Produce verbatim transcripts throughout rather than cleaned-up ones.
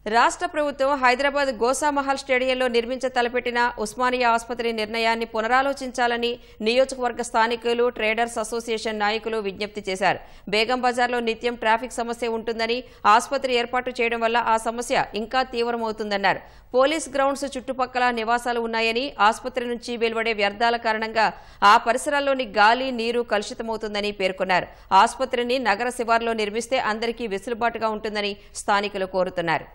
రాష్ట్ర ప్రభుత్వం హైదరాబాద్ గోసామహల్ స్టేడియంలో నిర్మించ తలపెట్టిన ఉస్మానియా ఆసుపత్రి నిర్ణయాన్ని పునరాలోచించాలని నియోజకవర్గ స్థానికులు ట్రేడర్స్ అసోసియేషన్ నాయకులు విజ్ఞప్తి చేశారు. బేగం బజార్లో నిత్యం ట్రాఫిక్ సమస్య ఉంటుందని, ఆసుపత్రి ఏర్పాటు చేయడం వల్ల ఆ సమస్య ఇంకా తీవ్రమవుతుందన్నారు. పోలీస్ గ్రౌండ్స్ చుట్టుపక్కల నివాసాలు ఉన్నాయని, ఆసుపత్రి నుంచి వెలువడే వ్యర్థాల కారణంగా ఆ పరిసరాల్లోని గాలి, నీరు కలుషితమవుతుందని పేర్కొన్నారు. ఆసుపత్రిని నగర శివార్లో నిర్మిస్తే అందరికీ వెసులుబాటుగా ఉంటుందని స్థానికులు కోరుతున్నారు.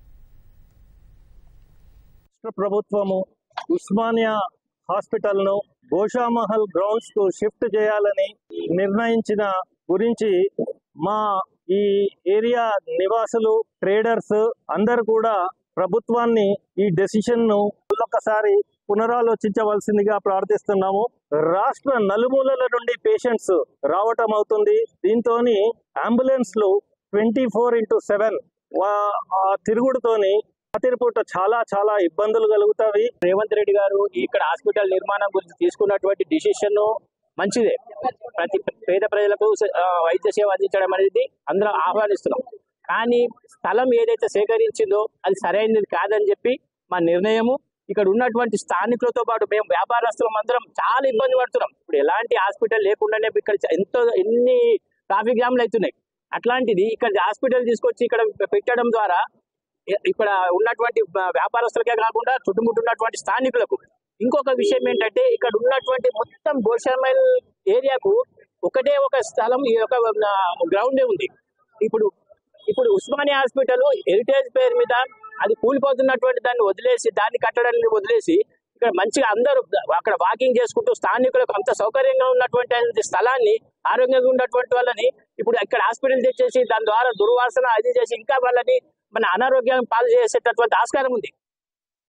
రాష్ట్ర ప్రభుత్వము ఉస్మానియా హాస్పిటల్ ను గోషామహల్ గ్రౌండ్స్ కు షిఫ్ట్ చేయాలని నిర్ణయించిన గురించి మా ఈ ఏరియా నివాసులు, ట్రేడర్స్ అందరు కూడా ప్రభుత్వాన్ని ఈ డెసిషన్ ను ఒక్కసారి పునరాలోచించవలసిందిగా ప్రార్థిస్తున్నాము. రాష్ట్ర నలుమూలల నుండి పేషెంట్స్ రావటం అవుతుంది. దీంతో అంబులెన్స్ లు ట్వంటీ ఫోర్ ఇంటూ సెవెన్ తిరుగుడుతోని రాత్రిపూట చాలా చాలా ఇబ్బందులు కలుగుతాయి. రేవంత్ రెడ్డి గారు ఇక్కడ హాస్పిటల్ నిర్మాణం గురించి తీసుకున్నటువంటి డిసిషన్ మంచిదే. ప్రతి పేద ప్రజలకు వైద్య సేవ అందించడం అనేది అందరం ఆహ్వానిస్తున్నాం. కానీ స్థలం ఏదైతే సేకరించిందో అది సరైనది కాదని చెప్పి మా నిర్ణయము. ఇక్కడ ఉన్నటువంటి స్థానికులతో పాటు మేము వ్యాపారస్తులం అందరం చాలా ఇబ్బంది పడుతున్నాం. ఇప్పుడు ఎలాంటి హాస్పిటల్ లేకుండానే ఇక్కడ ఎంతో ఎన్ని ట్రాఫిక్ జామ్లు అవుతున్నాయి. అట్లాంటిది ఇక్కడ హాస్పిటల్ తీసుకొచ్చి ఇక్కడ పెట్టడం ద్వారా ఇక్కడ ఉన్నటువంటి వ్యాపారస్తులకే కాకుండా చుట్టుముట్టున్నటువంటి స్థానికులకు ఇంకొక విషయం ఏంటంటే, ఇక్కడ ఉన్నటువంటి మొత్తం గోషామహల్ ఏరియాకు ఒకటే ఒక స్థలం, ఈ ఒక గ్రౌండే ఉంది. ఇప్పుడు ఇప్పుడు ఉస్మానియా హాస్పిటల్ హెరిటేజ్ పేరు మీద అది కూలిపోతున్నటువంటి దాన్ని వదిలేసి, దాన్ని కట్టడాన్ని వదిలేసి ఇక్కడ మంచిగా అందరూ అక్కడ వాకింగ్ చేసుకుంటూ స్థానికులకు అంత సౌకర్యంగా ఉన్నటువంటి స్థలాన్ని, ఆరోగ్యంగా ఉన్నటువంటి వాళ్ళని ఇప్పుడు ఇక్కడ హాస్పిటల్ తెచ్చేసి దాని ద్వారా దుర్వాసన అది చేసి ఇంకా వాళ్ళని మన అనారోగ్యం పాలు చేసేటటువంటి ఆస్కారం ఉంది.